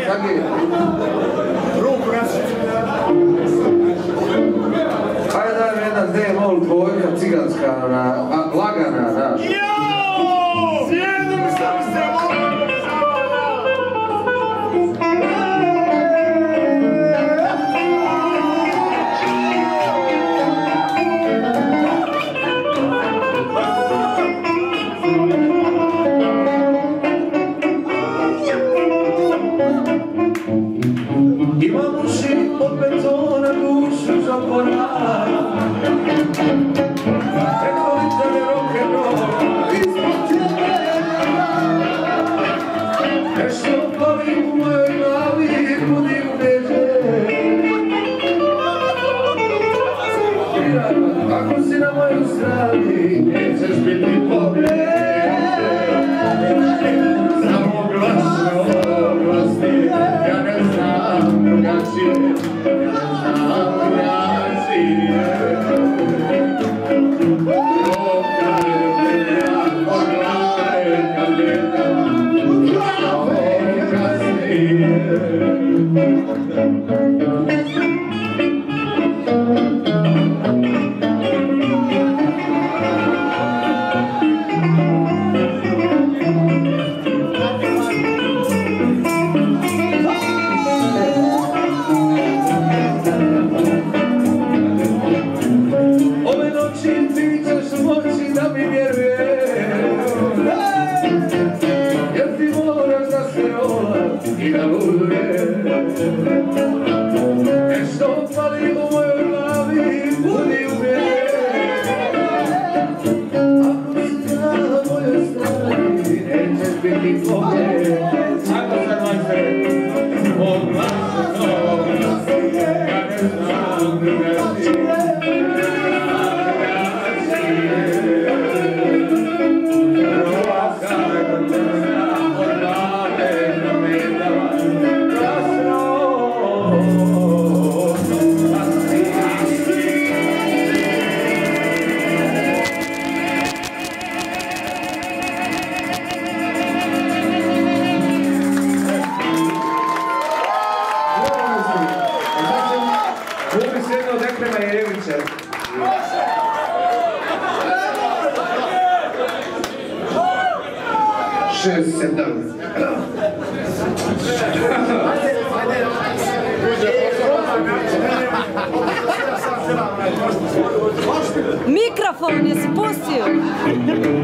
kak je? Ruku naši. Hajde daj mi jedna D-moll dvojka ciganska, lagana, znaš. Joooo! Svijedom sam se molim! Imam uši od betona, dušu za porad. Eto li da je rock'n'roll ispod tebe. Nešto pali u mojoj glavi, budi ubeđe. Ako si na mojoj strani, nećeš biti pobjeđen. Samo glasno glasni, ja ne znam drugačije, ja ne znam drugačije. Okradena, okradena, kasnije. Ove noći ti ćeš moći da mi vjeruješ, jer ti moraš da se rola i da buduješ. Nešto pali u mojoj glavi, budi ubeđen. Ako si na mojoj strani, nećeš biti pobjeđen. Ako sad majse, odmah se ja ne znam drugačije. Mikrofon je spustio.